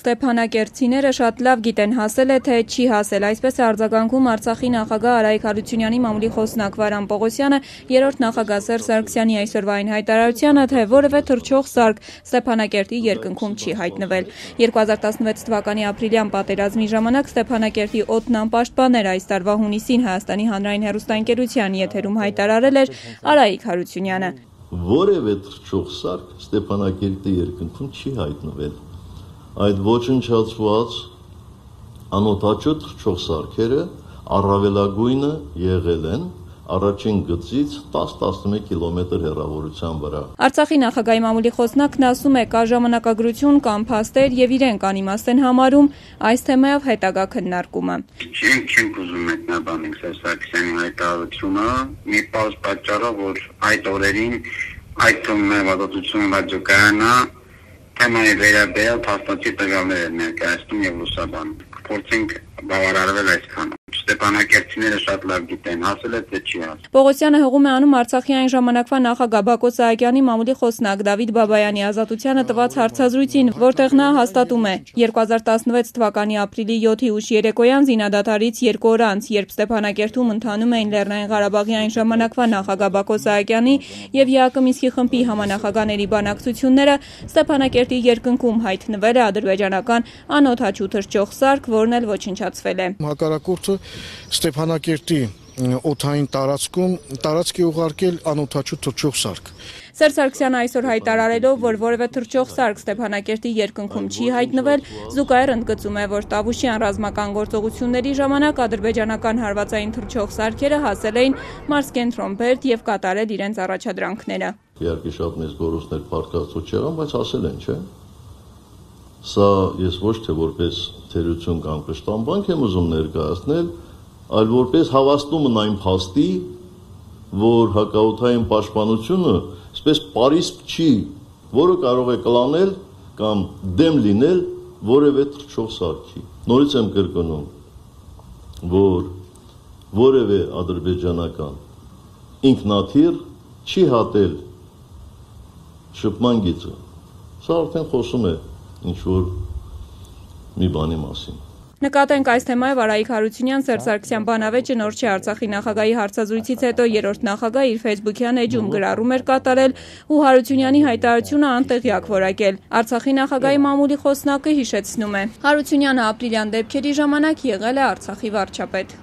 Ստեփանակերտցիները շատ լավ գիտեն հասել է, թե չի հասել, այսպես է արձագանքում Արցախի նախագահ Արայիկ Հարությունյանի մամուլի խոսնակ Վարան Պողոսյանը երրորդ նախագահ Սերժ Սարգսյանի այսօրվային հայտարարությանը, թե որևէ թռչող սարք Ստեփանակերտի երկնքում չի հայտնվել։ 2016 թվականի ապրիլյան պատերազմի ժամանակ Ստեփանակերտի օդն անպաշտպան էր, այս տարվա հունիսին Հայաստանի հանրային հեռուստաընկերության եթերում հայտարարել էր Արայիկ Հարությունյանը։ Որևէ թռչող սարք Ստեփանակերտի երկնքում չի հայտնվել։ Այդ ոչնչացված անօդաչու թռչող սարքերը առավելագույնը եղել են առաջին գծից 10-11 կիլոմետր հեռավորության վրա։ Արցախի նախագահի մամուլի խոսնակն ասում է, կա ժամանակագրություն կամ փաստեր եւ իրենք անիմաստ են համարում այս թեմայով հետագա քննարկումը։ Չենք ուզում մեկնաբանել Սերժ Սարգսյանի հայտարարությունը, մի պարզ պատճառով, որ այդ օրերին այդ թեմայով ազատություն ռադիոկայանը թեմայի վերաբերյալ փաստացի տվյալներ են ներկայացնում եւ լուսաբանում։ Փորձենք բավարարվել այսքան։ Ստեփանակերտցիները շատ լավ գիտեն, հասել է թե չի հասել։ Պողոսյանը հղում է անում Արցախի այն ժամանակվա նախագահ Բակո Սահակյանի մամուլի խոսնակ Դավիթ Բաբայանի ազատությանը տված հարցազրույցին, որտեղ նա հաստատում է 2016 թվականի ապրիլի 7-ի ուշ երեկոյան զինադադարից 2 օր անց, երբ Ստեփանակերտում ընթանում էին Լեռնային Ղարաբաղի այն ժամանակվա նախագահ Բակո Սահակյանի եւ ԵԱԿ Մինսկի խմբի համանախագահների բանակցությունները, Ստեփանակերտի երկնքում հայտնվել է ադրբեջանական անօդաչու թռչող սարք, որն էլ ոչնչացվել է։ Հակառակորդը Ստեփանակերտի օդային տարածք է ուղարկել անօդաչու թռչող սարք։ Սերժ Սարգսյանը այսօր հայտարարելով, որ որևէ թռչող սարք Ստեփանակերտի երկնքում չի հայտնվել, զուգահեռ ընդգծում է, որ Տավուշյան ռազմական գործողությունների ժամանակ ադրբեջանական հարվածային թռչող սարքերը հասել էին մարզկենտրոն Բերդ եւ կատարել իրենց առաջադրանքները։ Իհարկե շատ մեծ գորոստներ փառքաստու չեղան, բայց հասել են, չէ՞։ Սա ես ոչ թե որպես թերություն կամ կշտամբանք եմ ուզում ներկայացնել, այլ որպես հավաստումն այն փաստի, որ հակաօդային պաշտպանությունը այսպես պարիսպ չի, որը կարող է կլանել կամ դեմ լինել որևէ թռչող սարքի։ Նորից եմ կրկնում, որ որևէ ադրբեջանական ինքնաթիռ չի հատել շփման գիծը։ Սա արդեն խոսում է ինչ-որ մի բանի մասին։ Նկատենք այս թեմայով Արայիկ Հարությունյան, Սերժ Սարգսյան բանավեճը նոր չէ Արցախի նախագահի հարցազրույցից հետո երրորդ նախագահ իր ֆեյսբուքյան էջում գրառում էր կատարել ու Հարությունյանի հայտարարությունը անտեղյակ որակել։ Արցախի նախագահի մամուլի խոսնակը հիշեցնում է. Հարությունյանը ապրիլյան դեպքերի ժամանակ եղել է Արցախի վարչապետ։